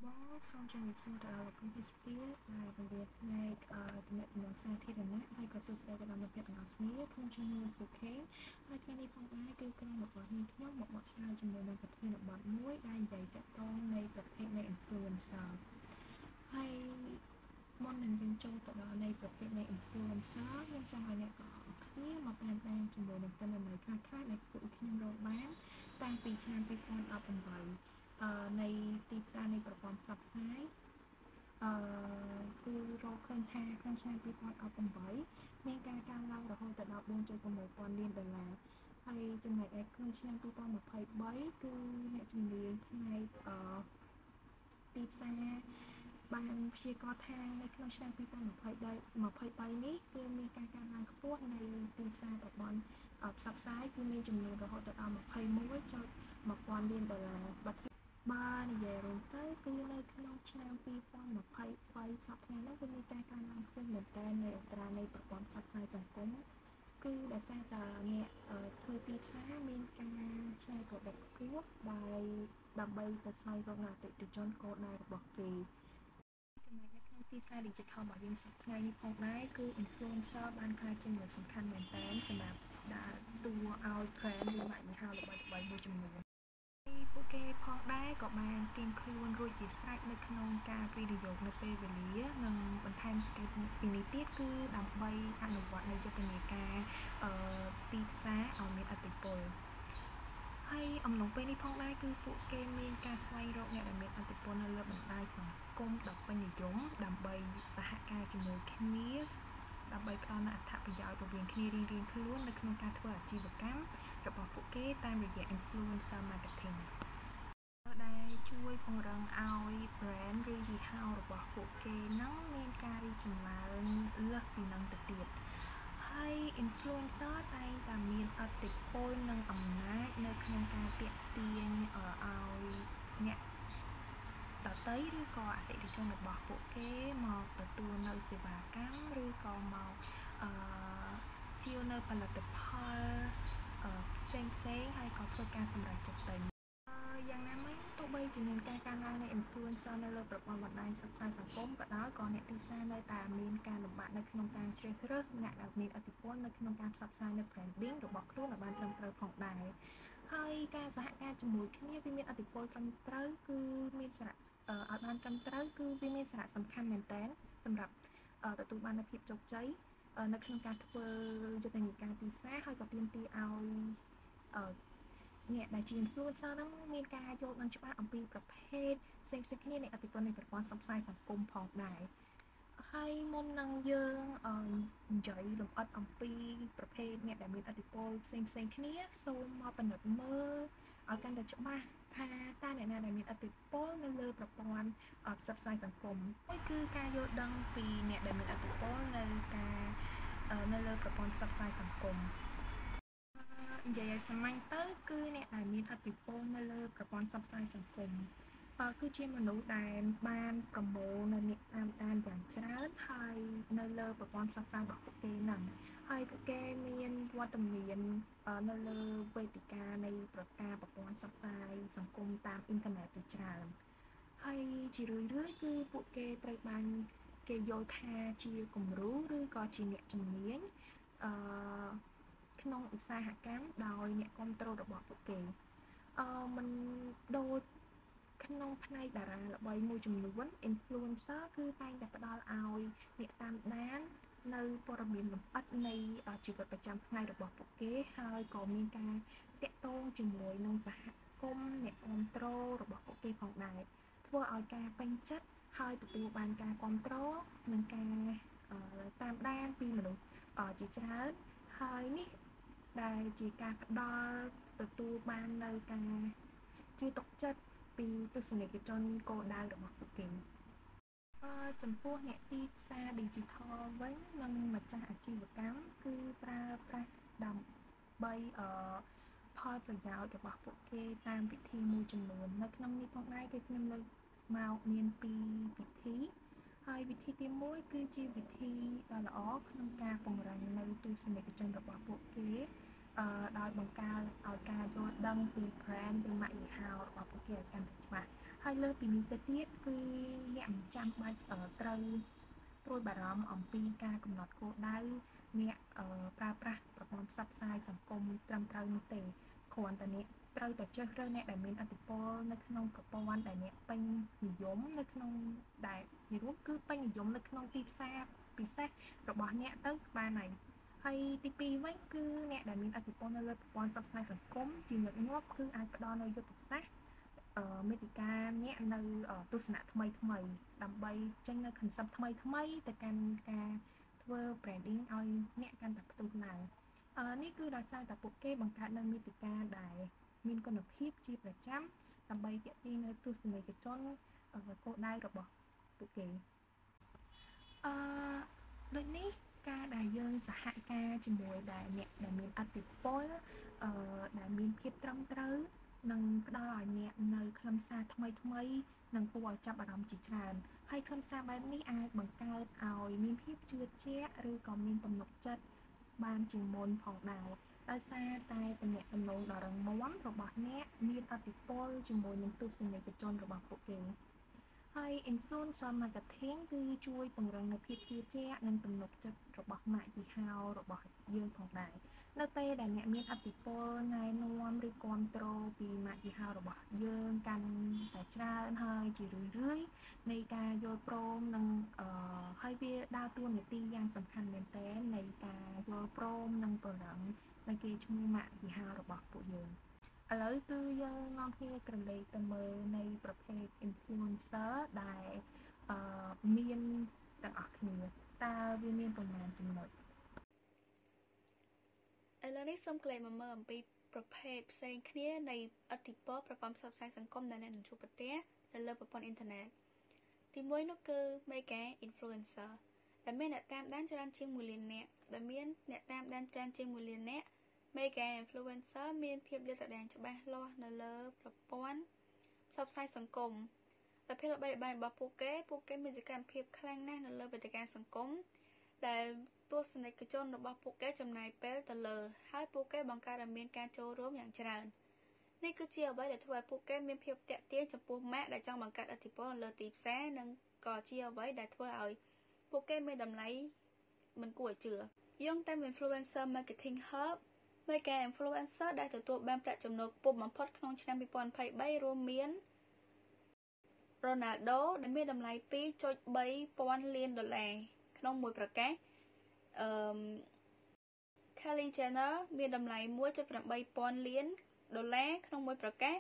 បងសូមជម្រាបសួរដល់លោកគ្រូទីស្ពីដែលបង្រៀនផ្នែកទំនាក់ទំនងសាធារណៈហើយក៏សួស្តីទៅដល់មិត្តភ័ក្តិទាំងអស់គ្នាខ្ញុំឈ្មោះនួនសុខេហើយថ្ងៃនេះផងដែរគឺក្រុមរបស់ខ្ញុំមកបកស្រាយជាមួយនឹងប្រធានបទមួយដែលនិយាយទាក់ទងនៃប្រភេទនៃ influencer ហើយមុននឹងយើងចូលទៅដល់នៃប្រភេទនៃ influencer ខ្ញុំចង់ឲ្យអ្នកទាំងអស់គ្នាមកតាមដានជាមួយនឹងទិន្នន័យខ្លះៗដែលពួកខ្ញុំរកបានតាំងពីឆ្នាំ2018នៃទីផ្សារនៃប្រព័ន្ធផ្សព្វផ្សាយគឺរកឃើញថាក្នុងឆ្នាំ2018មានការកើនឡើងរហូតដល់ 4.6 ពាន់លានដុល្លារហើយចំណែកឯក្នុងឆ្នាំ2023គឺអ្នកជំនាញផ្នែកទីផ្សារបានព្យាករណ៍ថានៅក្នុងឆ្នាំ2023នេះគឺមានការកើនឡើងខ្ពស់នៃទីផ្សារប្រព័ន្ធផ្សព្វផ្សាយគឺមានចំនួនរហូតដល់ 21.1 ពាន់លានដុល្លារបើនិយាយរួមទៅគឺនៅក្នុងឆ្នាំ2023សប្តាហ៍នេះគឺមានការកើនឡើងខ្ពស់មែនទែននៃអត្រានៃប្រព័ន្ធផ្សព្វផ្សាយសង្គមគឺដោយសារតែអ្នកធ្វើទីផ្សារមានការច្នៃប្រឌិតខ្ពស់ដើម្បីទៅស្វែងរកអតិថិជនគោលដៅរបស់គេចំណែកនៅក្នុងទីផ្សារ digital របស់យើងសប្តាហ៍ថ្ងៃនេះផងដែរគឺ influencer បានក្លាយជាមនុស្សសំខាន់មែនទែនសម្រាប់ដើរតួឲ្យ brand ឬម៉ាកយីហោល្បីៗមួយចំនួនពួកគេផងដែរក៏បានត្រៀមខ្លួនរួចជាស្រេចនៅក្នុងការវិនិយោគនៅពេលវេលានិងបន្ថែមពីនេះទៀតគឺដើម្បីអនុវត្តនៅយុទ្ធនាការទីផ្សារឲ្យមានឥទ្ធិពលហើយអំឡុងពេលនេះផងដែរគឺពួកគេមានការស្វែងរកអ្នកដែលមានឥទ្ធិពលនៅលើបណ្ដាញសង្គមដ៏ពេញនិយមដើម្បីសហការជាមួយគ្នាដើម្បីផ្ដល់នូវអត្ថប្រយោជន៍រវាងគ្នារៀងៗខ្លួននៅក្នុងការធ្វើអាជីវកម្មរបស់ពួកគេតាមរយៈ influencer marketing ដែលជួយពង្រឹងឲ្យ brand ឬយីហោរបស់ពួកគេនឹងមានការរីកចម្រើនលើសពីនឹងទៅទៀតហើយ influencer តែងតែមានឥទ្ធិពលនិងអំណាចនៅក្នុងការទាក់ទាញឲ្យអ្នកដទៃឬក៏អតិថិជនរបស់ពួកគេមកទទួលនៅសេវាកម្មឬក៏មកជាវនៅផលិតផលផ្សេងហើយក៏ធ្វើការសម្រេចចិត្តទៅយ៉ាងណាមិញទោះបីជាមានការកើនឡើងនៃ influencer នៅលើប្រព័ន្ធបណ្ដាញផ្សព្វផ្សាយសង្គមក៏ដោយក៏អ្នកទីផ្សារនៅតែមានការលំបាកនៅក្នុងការជ្រើសរើសអ្នកដែលមានឥទ្ធិពលនៅក្នុងការផ្សព្វផ្សាយនៅ branding របស់ខ្លួនឲ្យបានត្រឹមត្រូវផងដែរហើយការសហការជាមួយគ្នាវាមានឥទ្ធិពលត្រឹមត្រូវគឺមានសារៈឲ្យបានត្រឹមត្រូវគឺវាមានសារៈសំខាន់មែនទែនសម្រាប់ទទួលបាននូវភាពជោគជ័យនៅក្នុងការធ្វើយុទ្ធនាការទីផ្សារហើយក៏ទាមទារឲ្យអ្នកដែលជា influencer ហ្នឹងមានការយល់ដឹងច្បាស់អំពីប្រភេទផ្សេងៗគ្នានៃឥទ្ធិពលនៃប្រព័ន្ធផ្សព្វផ្សាយសង្គមផងដែរហើយមុននឹងយើងនិយាយលម្អិតអំពីប្រភេទអ្នកដែលមានឥទ្ធិពលផ្សេងគ្នាសូមមកពិនិត្យមើលឲ្យកាន់តែច្បាស់ថាតើអ្នកណាដែលមានឥទ្ធិពលនៅលើប្រព័ន្ធផ្សព្វផ្សាយសង្គមមួយគឺការយល់ដឹងពីអ្នកដែលមានឥទ្ធិពលនៅលើប្រព័ន្ធផ្សព្វផ្សាយសង្គមនិយាយឲ្យសាមញ្ញទៅគឺអ្នកដែលមានឥទ្ធិពលនៅលើប្រព័ន្ធផ្សព្វផ្សាយសង្គមគឺជាមនុស្សដែលបានប្រមូលនៅអ្នកតាមដានយ៉ាងច្រើនហើយនៅលើប្រព័ន្ធផ្សព្វផ្សាយរបស់ពួកគេហ្នឹងហើយពួកគេមានវត្តមាននៅលើវេទិកានៃប្រព័ន្ធផ្សព្វផ្សាយសង្គមតាមអ៊ីនធឺណិតជាច្រើនហើយជារឿយៗគឺពួកគេត្រូវបានគេយល់ថាជាគំរូឬក៏ជាអ្នកជំនាញក្នុងឧស្សាហកម្មដោយអ្នកគាំទ្ររបស់ពួកគេមិនដូចក្នុងផ្នែកតារាល្បីមួយចំនួន influencer គឺតែងតែផ្ដល់ឲ្យអ្នកតាមដាននៅព័ត៌មានលម្អិតនៃជីវិតប្រចាំថ្ងៃរបស់ពួកគេហើយក៏មានការតាក់ទងជាមួយនឹងសហគមន៍អ្នកគាំទ្ររបស់ពួកគេផងដែរធ្វើឲ្យការពេញចិត្តហើយទទួលបានការគាំទ្រនិងការតាមដានពីមនុស្សជាច្រើនហើយនេះដែលជាការផ្ដល់ទទួលបាននៅការជឿទុកចិត្តពីទស្សនិកជនគោលដៅរបស់ពួកគេចំពោះអ្នកទីផ្សារ digital វិញនិងម្ចាស់អាជីវកម្មគឺប្រើប្រាស់ដើម្បីផលប្រយោជន៍របស់ពួកគេតាមវិធីមួយចំនួននៅក្នុងនេះផងដែរគឺខ្ញុំលើកមកមាន2វិធីហើយវិធីទី1គឺជាវិធីដ៏ល្អក្នុងការពង្រឹងនៅទស្សនិកជនរបស់ពួកគេដោយបង្កើនឲ្យការយល់ដឹងពី brand ឬម៉ាកយីហោរបស់ពួកគេឲ្យកាន់តែច្បាស់ហើយលើពីនេះទៅទៀតគឺអ្នកមិនចាំបាច់ត្រូវព្រួយបារម្ភអំពីការកំណត់គោលដៅអ្នកប្រើប្រាស់ប្រព័ន្ធផ្សព្វផ្សាយសង្គមត្រឹមត្រូវនោះទេគ្រាន់តែអ្នកត្រូវតែជ្រើសរើសអ្នកដែលមានឥទ្ធិពលនៅក្នុងប្រព័ន្ធដែលអ្នកពេញនិយមនៅក្នុងដែលនិយាយរួមគឺពេញនិយមនៅក្នុងទីផ្សារពិសេសរបស់អ្នកទៅបានហើយទី2វិញគឺអ្នកដែលមានឥទ្ធិពលនៅលើប្រព័ន្ធផ្សព្វផ្សាយសង្គមជាញឹកញាប់គឺអាចផ្ដល់នូវយុទ្ធសាស្ត្រមេតិកាអ្នកនៅទស្សនៈថ្មីដើម្បីចេញនៅ concept ថ្មីទៅកាន់ការធ្វើ branding ឲ្យអ្នកកាន់តែផ្ទុះឡើងនេះគឺដោយសារតែពួកគេបង្កើតនៅមេតិកាដែលមានគុណភាពជាប្រចាំដើម្បីទាក់ទាញនៅទស្សនិកជនគោលដៅរបស់ពួកគេដូចនេះការដែលយើងសហការជាមួយអ្នកដែលមានឥទ្ធិពលដែលមានភាពត្រឹមត្រូវនឹងផ្ដល់ឲ្យអ្នកនៅខ្លឹមសារថ្មីនិងគួរឲ្យចាប់អារម្មណ៍ជាច្រើនហើយខ្លឹមសារបែបនេះអាចបង្កើតឲ្យមានភាពជឿជាក់ឬក៏មានទំនុកចិត្តបានជាងមុនផងដែរដោយសារតែទំនាក់ទំនងដ៏រឹងមាំរបស់អ្នកមានឥទ្ធិពលជាមួយនឹងទស្សនិកជនរបស់ពួកគេហើយ influencer marketing គឺជួយពង្រឹងនូវភាពជឿជាក់និងទំនុកចិត្តរបស់ម៉ាកយីហោរបស់យើងផងដែរនៅពេលដែលអ្នកមានឥទ្ធិពលណែនាំឬគ្រប់គ្រងពីម៉ាកយីហោរបស់យើងកាន់តែច្រើនហើយជារឿយនៃការយល់ព្រមនិងហើយវាដើរតួនាទីយ៉ាងសំខាន់មែនទែននៃការយល់ព្រមនិងពង្រឹងនៃគេឈ្មោះម៉ាកយីហោរបស់ពួកយើងឥឡូវគឺយើងនាំគ្នាក្រឡេកទៅមើលនៃប្រភេទ influencer ដែលមានទាំងអស់គ្នាតើវាមានប្រមាណចំណុចឥឡូវនេះសូមកលែងមកមើលអំពីប្រភេទផ្សេងគ្នានៃឥទ្ធិពលប្រព័ន្ធផ្សព្វផ្សាយសង្គមដែលអ្នកនឹងជួបប្រទះនៅលើប្រព័ន្ធអ៊ីនធឺណិតទី1នោះគឺ Mega Influencer ដែលមានអ្នកតាមដានច្រើនជាង1លាននាក់ដែលមានអ្នកតាមដានច្រើនជាង1លាននាក់ Mega Influencer មានភាពលាតត្រដាងច្បាស់លាស់នៅលើប្រព័ន្ធផ្សព្វផ្សាយសង្គមដោយភាពល្បីល្បាញរបស់ពួកគេមានសកម្មភាពខ្លាំងណាស់នៅលើវេទិកាសង្គមដែលទស្សនិកជនរបស់ពួកគេចំណាយពេលទៅលើហើយពួកគេបង្កើតឲ្យមានការចូលរួមយ៉ាងច្រើននេះគឺជាអ្វីដែលធ្វើឲ្យពួកគេមានភាពទាក់ទាញចំពោះម៉ាកដែលចង់បង្កើតឥទ្ធិពលលើទីផ្សារនិងក៏ជាអ្វីដែលធ្វើឲ្យពួកគេមានតម្លៃមិនគួរឲ្យជឿយោងតាម Influencer Marketing Hub Mega Influencer ដែលទទួលបានប្រាក់ចំណូលខ្ពស់បំផុតក្នុងឆ្នាំ2023រួមមាន Ronaldo ដែលមានតម្លៃ $2.3 ពាន់លានក្នុងមួយប្រកាសKylie Jenner មានតម្លៃ $1.8 ពាន់លានក្នុងមួយប្រកាស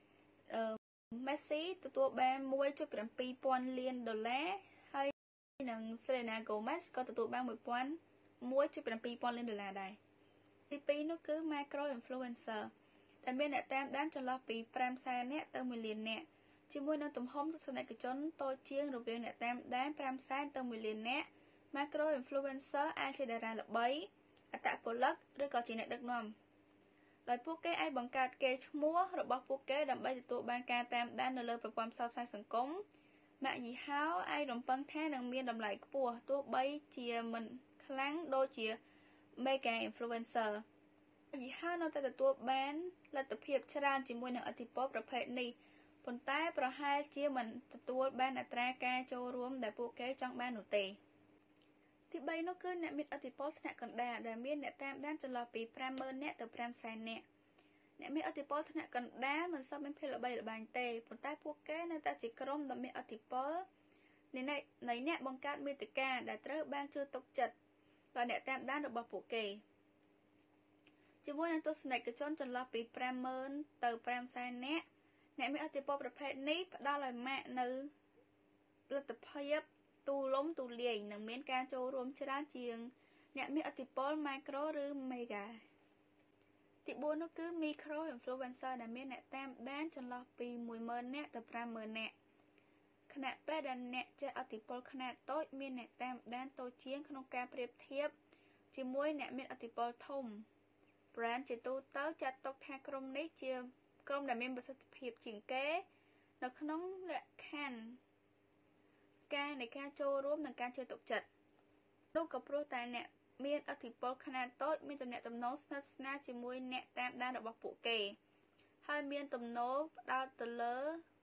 Messi ទទួលបាន $1.7 ពាន់លានហើយនិង Selena Gomez ក៏ទទួលបាន $1.7 ពាន់លានដែរទី2នោះគឺ Micro Influencer ដែលមានអ្នកតាមដានចន្លោះពី500,000នាក់ទៅ1លាននាក់ជាមួយនឹងទំហំទស្សនិកជនតូចជាងរវាងអ្នកតាមដាន500,000ទៅ1លាននាក់ Macro Influencer អាចជាតារាល្បីអត្តពលិកឬក៏ជាអ្នកដឹកនាំដោយពួកគេអាចបង្កើតកេរ្តិ៍ឈ្មោះរបស់ពួកគេដើម្បីទទួលបានការតាមដាននៅលើប្រព័ន្ធផ្សព្វផ្សាយសង្គមម៉ាកយីហោអាចរំពឹងថានឹងមានតម្លៃខ្ពស់ទោះបីជាមិនខ្លាំងដូចជា Mega Influencer យីហោនៅតែទទួលបានលទ្ធភាពច្រើនជាមួយនឹងឥទ្ធិពលប្រភេទនេះប៉ុន្តែប្រហែលជាមិនទទួលបានអត្រាការចូលរួមដែលពួកគេចង់បាននោះទេទី3នោះគឺអ្នកមានឥទ្ធិពលថ្នាក់កណ្ដាលដែលមានអ្នកតាមដានចន្លោះពី50,000នាក់ទៅ500,000នាក់អ្នកមានឥទ្ធិពលថ្នាក់កណ្ដាលមិនសូវមានភាពល្បីល្បាញទេប៉ុន្តែពួកគេនៅតែជាក្រុមដ៏មានឥទ្ធិពលនៃអ្នកបង្កើតមាតិកាដែលត្រូវបានជឿទុកចិត្តដោយអ្នកតាមដានរបស់ពួកគេជាមួយនឹងទស្សនិកជនចន្លោះពី50,000ទៅ500,000នាក់អ្នកមានឥទ្ធិពលប្រភេទនេះផ្ដល់ឲ្យម៉ាកនៅលទ្ធភាពទូលំទូលាយនិងមានការចូលរួមច្រើនជាងអ្នកមានឥទ្ធិពល Micro ឬ Mega ទី4នោះគឺ Micro Influencer ដែលមានអ្នកតាមដានចន្លោះពី10,000នាក់ទៅ50,000នាក់ខណៈពេលដែលអ្នកចេះឥទ្ធិពលខ្នាតតូចមានអ្នកតាមដានតូចជាងក្នុងការប្រៀបធៀបជាមួយអ្នកមានឥទ្ធិពលធំ brand ជាទូទៅចាត់ទុកថាក្រុមនេះជាក្រុមដែលមានប្រសិទ្ធភាពជាងគេនៅក្នុងលក្ខខណ្ឌនៃការចូលរួមនិងការជឿទុកចិត្តនោះក៏ព្រោះតែអ្នកមានឥទ្ធិពលខ្នាតតូចមានទំនាក់ទំនងស្និទ្ធស្នាលជាមួយអ្នកតាមដានរបស់ពួកគេហើយមានទំនោរផ្ដោតទៅលើ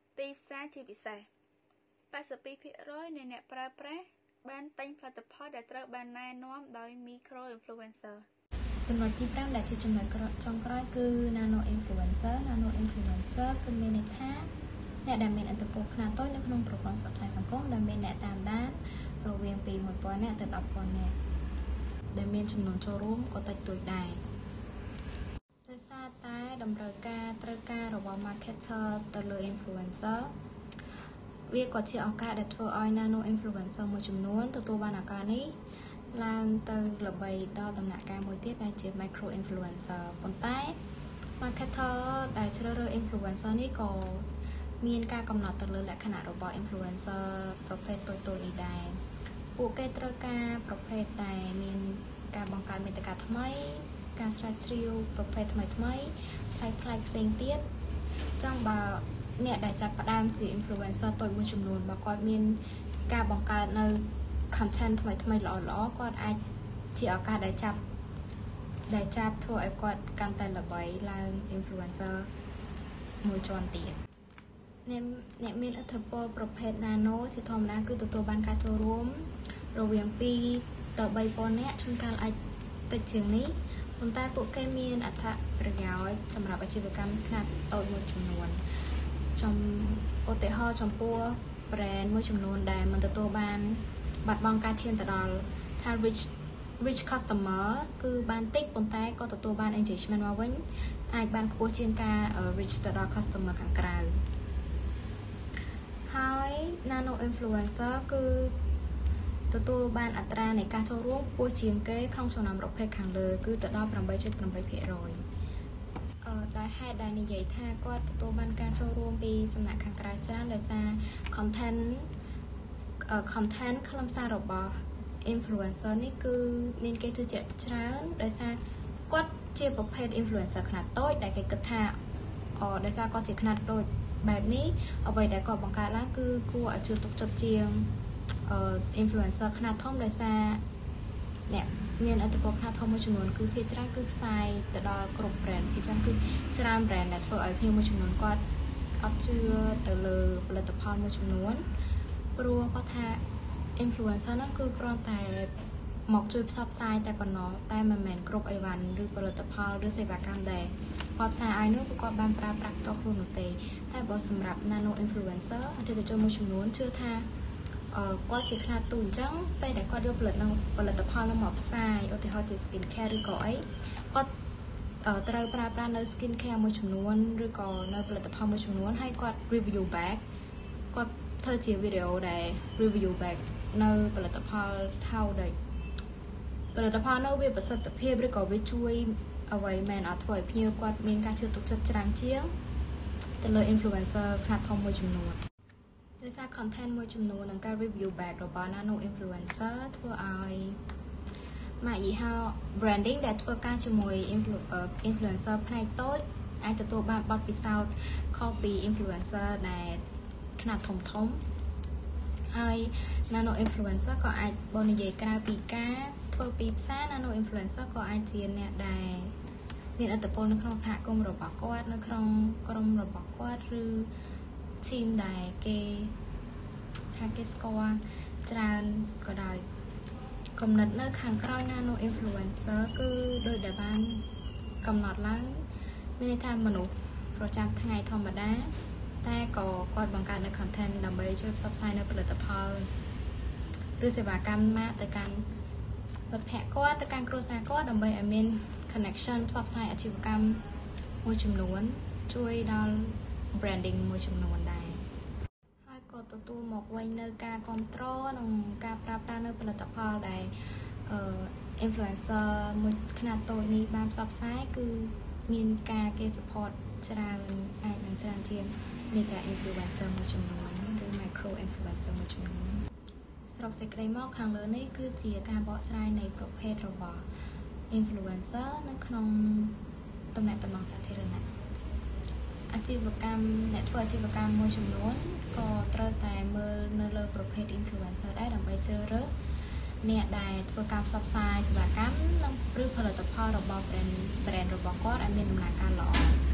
ទីផ្សារជាពិសេស 82% នៃអ្នកប្រើប្រាស់បានទិញផលិតផលដែលត្រូវបានណែនាំដោយ micro influencer ចំណុចទី5ដែលជាចំណុចចុងក្រោយគឺ nano influencer គឺមានន័យថាអ្នកដែលមានឥទ្ធិពលខ្នាតតូចនៅក្នុងប្រព័ន្ធផ្សព្វផ្សាយសង្គមដែលមានអ្នកតាមដានរវាងពី 1000 នាក់ទៅ 10,000 នាក់ដែលមានចំនួនចូលរួមក៏តិចតួចដែរដោយសារតែតម្រូវការត្រូវការរបស់ marketer ទៅលើ influencer វាក៏ជាឱកាសដែលធ្វើឲ្យ nano influencer មួយចំនួនទទួលបានឱកាសនេះឡើងទៅល្បីដល់ដំណាក់កាលមួយទៀតដែលជា micro influencer ប៉ុន្តែ marketer ដែលជ្រើសរើស influencer នេះក៏មានការកំណត់ទៅលើលក្ខណៈរបស់ influencer ប្រភេទតូចៗនេះដែរពួកគេត្រូវការប្រភេទដែលមានការបង្កើតមាតិកាថ្មីការស្រាវជ្រាវប្រភេទថ្មីៗផ្លែកៗផ្សេងទៀតចឹងបើអ្នកដែលចាប់ផ្ដើមជា influencer តូចមួយចំនួនបើគាត់មានការបង្កើតនៅ content ថ្មីៗល្អៗគាត់អាចជាឱកាសដែលចាប់ធ្វើឲ្យគាត់កាន់តែល្បីឡើង influencer មួយជាន់ទៀតអ្នកមានឥទ្ធិពលប្រភេទ nano ជាធម្មតាគឺទទួលបានការចូលរួមរវាង2ទៅ3,000 នាក់ជួនកាលអាចតិចជាងនេះប៉ុន្តែពួកគេមានអត្ថប្រយោជន៍សម្រាប់អាជីវកម្មខ្នាតតូចមួយចំនួនឧទាហរណ៍ចំពោះ brand មួយចំនួនដែលមិនទទួលបានបាត់បង់ការឈានទៅដល់ថា rich customer គឺបានតិចប៉ុន្តែក៏ទទួលបាន engagement មកវិញអាចបានខ្ពស់ជាងការ reach ទៅដល់ customer ខាងក្រៅហើយ nano influencer គឺទទួលបានអត្រានៃការចូលរួមខ្ពស់ជាងគេក្នុងចំណោមប្រភេទខាងលើគឺទៅដល់ 8.8% ដែលហេតុដែលនិយាយថាគាត់ទទួលបានការចូលរួមពីសំណាក់ខាងក្រៅច្រើនដោយសារ content ខ្លឹមសាររបស់ influencer នេះគឺមានគេជឿជាក់ច្រើនដោយសារគាត់ជាប្រភេទ influencer ខ្នាតតូចដែលគេគិតថាដោយសារគាត់ជាខ្នាតតូចបែបនេះអ្វីដែលគាត់បង្កើតឡើងគឺគួរឲ្យជឿទុកចិត្តជាងinfluencer ខ្នាតធំដោយសារអ្នកមានឥទ្ធិពលខ្នាតធំមួយចំនួនគឺភាគច្រើនគឺផ្សាយទៅដល់គ្រប់ brand ភាគច្រើនគឺច្រើន brand ដែលធ្វើឲ្យភ្ញៀវមួយចំនួនគាត់អត់ជឿទៅលើផលិតផលមួយចំនួនព្រោះគាត់ថា influencer ហ្នឹងគឺគ្រាន់តែមកជួយផ្សព្វផ្សាយតែប៉ុណ្ណោះតែមិនមែនគ្រប់អីវ៉ាន់ឬផលិតផលឬសេវាកម្មដែលគាត់ផ្សាយឲ្យនោះគាត់បានប្រើប្រាស់ផ្ទាល់ខ្លួននោះទេតែបើសម្រាប់ nano influencer អតិថិជនមួយចំនួនជឿថាគាត់ជាខ្នាតតូចអញ្ចឹងពេលដែលគាត់យកផលិតផលនោះមកផ្សាយឧទាហរណ៍ជា skin care ឬក៏អីគាត់ត្រូវប្រើប្រាស់នៅ skin care មួយចំនួនឬក៏នៅផលិតផលមួយចំនួនហើយគាត់ review back គាត់ធ្វើជាវីដេអូដែល review back នៅផលិតផលថៅដែលផលិតផលនោះវាប្រសិទ្ធភាពឬក៏វាជួយអ្វីមែនអត់ធ្វើឲ្យភ្ញៀវគាត់មានការជឿទុកចិត្តច្រើនជាងទៅលើ influencer ខ្នាតធំមួយចំនួនដោយសារ content មួយចំនួននិងការ review back របស់ nano influencer ធ្វើឲ្យម៉ាកយីហោ branding ដែលធ្វើការជាមួយ influencer ផ្នែកតូចអាចទទួលបានបទពិសោធន៍ខុសពី influencer ដែលខ្នាតធំហើយ nano influencer ក៏អាចបើនិយាយក្រៅពីការធ្វើពីផ្សារ nano influencer ក៏អាចជាអ្នកដែលមានឥទ្ធិពលនៅក្នុងសហគមន៍របស់គាត់នៅក្នុងក្រុមរបស់គាត់ឬ team ដែលគេស្គាល់ច្រើនក៏ដោយគំនិតនៅខាងក្រោយ nano influencer គឺដោយដែលបានកំណត់ឡើងមានន័យថាមនុស្សប្រចាំថ្ងៃធម្មតាតែក៏គាត់បង្កើតនៅ content ដើម្បីជួយផ្សព្វផ្សាយនៅផលិតផលឬសេវាកម្មមកទៅកាន់មិត្តភ័ក្តិគាត់ទៅកាន់គ្រួសារគាត់ដើម្បីឲ្យមាន connection ផ្សព្វផ្សាយអាជីវកម្មមួយចំនួនជួយដល់ branding មួយចំនួនដែរហើយក៏ទទួលមកវិញនៅការគ្រប់គ្រងនិងការប្រើប្រាស់នៅផលិតផលដែល influencer មួយខ្នាតតូចនេះបានផ្សព្វផ្សាយគឺមានការគេ support ច្រើនអាចនឹងច្រើនជាងនៃការ influencer មួយចំនួនឬ micro influencer មួយចំនួនសរុបសេចក្តីមកខាងលើនេះគឺជាការបកស្រាយនៃប្រភេទរបស់ influencer នៅក្នុងតំណែងតំណងសាធារណៈអាជីវកម្មអ្នកធ្វើអាជីវកម្មមួយចំនួនក៏ត្រូវតែមើលនៅលើប្រភេទ influencer ដែរដើម្បីជ្រើសរើសអ្នកដែលធ្វើការផ្សព្វផ្សាយសេវាកម្មនិងឬផលិតផលរបស់ brand របស់គាត់ឲ្យមានដំណើរការល្អ